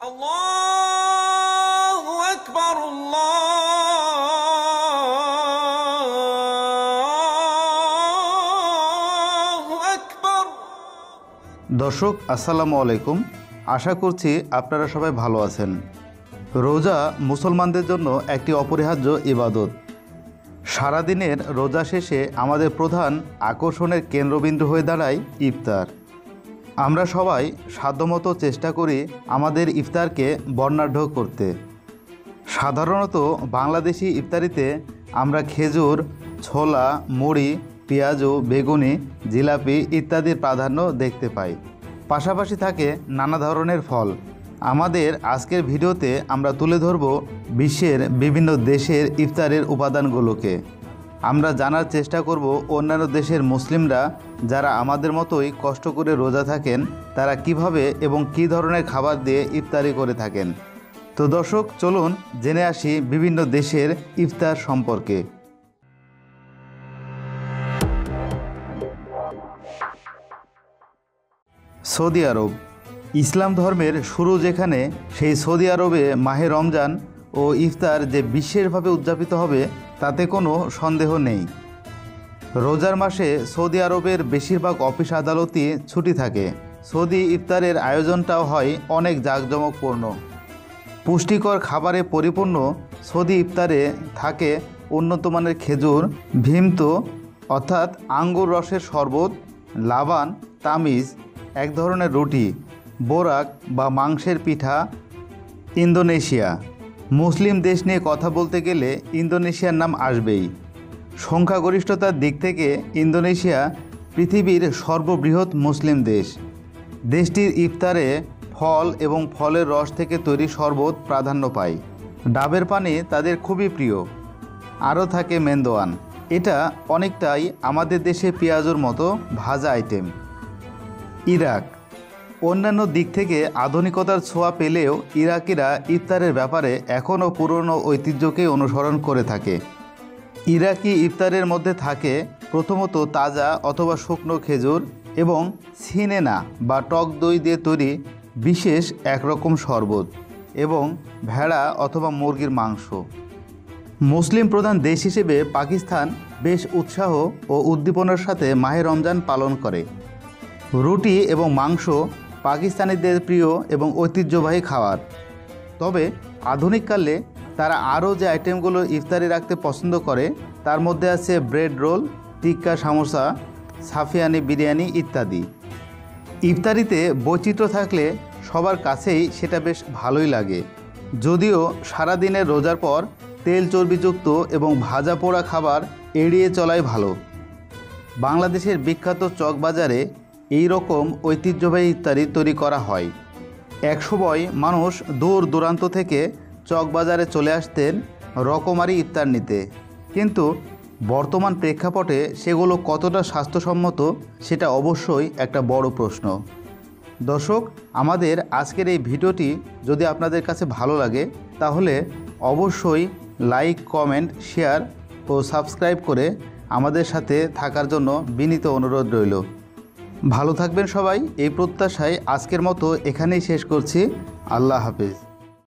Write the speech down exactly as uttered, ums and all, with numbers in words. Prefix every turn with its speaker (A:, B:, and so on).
A: আল্লাহু আকবার, আল্লাহু আকবার।
B: দর্শক আসসালামু আলাইকুম, আশা করছি আপনারা সবাই ভালো আছেন। রোজা মুসলমানদের জন্য একটি অপরিহার্য ইবাদত। সারাদিনের রোজা শেষে আমাদের প্রধান আকর্ষণের কেন্দ্রবিন্দু হয়ে দাঁড়ায় ইফতার। আমরা সবাই সাধ্যমতো চেষ্টা করি আমাদের ইফতারকে বর্ণাঢ্য করতে। সাধারণত বাংলাদেশি ইফতারিতে আমরা খেজুর, ছোলা, মুড়ি, পেঁয়াজু, বেগুনি, জিলাপি ইত্যাদির প্রাধান্য দেখতে পাই। পাশাপাশি থাকে নানা ধরনের ফল। আমাদের আজকের ভিডিওতে আমরা তুলে ধরব বিশ্বের বিভিন্ন দেশের ইফতারের উপাদানগুলোকে। আমরা জানার চেষ্টা করব অন্যান্য দেশের মুসলিমরা যারা আমাদের মতোই কষ্ট করে রোজা থাকেন তারা কিভাবে এবং কী ধরনের খাবার দিয়ে ইফতারি করে থাকেন। তো দর্শক চলুন জেনে আসি বিভিন্ন দেশের ইফতার সম্পর্কে। সৌদি আরব। ইসলাম ধর্মের শুরু যেখানে, সেই সৌদি আরবে মাহে রমজান ও ইফতার যে বিশেষভাবে উদযাপিত হবে তাতে কোনো সন্দেহ নেই। রোজার মাসে সৌদি আরবের বেশিরভাগ অফিস আদালতই ছুটি থাকে। সৌদি ইফতারের আয়োজনটাও হয় অনেক জাঁকজমকপূর্ণ। পুষ্টিকর খাবারে পরিপূর্ণ সৌদি ইফতারে থাকে উন্নত মানের খেজুর, ভিমত অর্থাৎ আঙ্গুর রসের শরবত, লাবান, তামিজ এক ধরনের রুটি, বোরাক বা মাংসের পিঠা। ইন্দোনেশিয়া। মুসলিম দেশ নিয়ে কথা বলতে গেলে ইন্দোনেশিয়ার নাম আসবেই। সংখ্যাগরিষ্ঠতার দিক থেকে ইন্দোনেশিয়া পৃথিবীর সর্ববৃহৎ মুসলিম দেশ। দেশটির ইফতারে ফল এবং ফলের রস থেকে তৈরি শরবত প্রাধান্য পায়। ডাবের পানি তাদের খুবই প্রিয়। আরও থাকে মেন্দোয়ান। এটা অনেকটাই আমাদের দেশে পেঁয়াজুর মতো ভাজা আইটেম। ইরাক। অন্যান্য দিক থেকে আধুনিকতার ছোঁয়া পেলেও ইরাকিরা ইফতারের ব্যাপারে এখনও পুরনো ঐতিহ্যকেই অনুসরণ করে থাকে। ইরাকি ইফতারের মধ্যে থাকে প্রথমত তাজা অথবা শুকনো খেজুর এবং সিনেনা বা টক দই দিয়ে তৈরি বিশেষ একরকম শরবত এবং ভেড়া অথবা মুরগির মাংস। মুসলিম প্রধান দেশ হিসেবে পাকিস্তান বেশ উৎসাহ ও উদ্দীপনার সাথে মাহে রমজান পালন করে। রুটি এবং মাংস পাকিস্তানিদের প্রিয় এবং ঐতিহ্যবাহী খাবার। তবে আধুনিককালে তারা আরও যে আইটেমগুলো ইফতারি রাখতে পছন্দ করে তার মধ্যে আছে ব্রেড রোল, টিক্কা সামোসা, সাফিয়ানি বিরিয়ানি ইত্যাদি। ইফতারিতে বৈচিত্র্য থাকলে সবার কাছেই সেটা বেশ ভালোই লাগে। যদিও সারাদিনের রোজার পর তেল চর্বিযুক্ত এবং ভাজা পোড়া খাবার এড়িয়ে চলাই ভালো। বাংলাদেশের বিখ্যাত চকবাজারে এই রকম ঐতিহ্যবাহী ইফতারি তৈরি করা হয়। একসময় মানুষ দূর দূরান্ত থেকে চকবাজারে চলে আসতেন রকমারি ইফতার নিতে, কিন্তু বর্তমান প্রেক্ষাপটে সেগুলো কতটা স্বাস্থ্যসম্মত সেটা অবশ্যই একটা বড় প্রশ্ন। দর্শক, আমাদের আজকের এই ভিডিওটি যদি আপনাদের কাছে ভালো লাগে তাহলে অবশ্যই লাইক, কমেন্ট, শেয়ার ও সাবস্ক্রাইব করে আমাদের সাথে থাকার জন্য বিনীত অনুরোধ রইল। ভালো থাকবেন সবাই, এই প্রত্যাশায় আজকের মতো এখানেই শেষ করছি। আল্লাহ হাফেজ।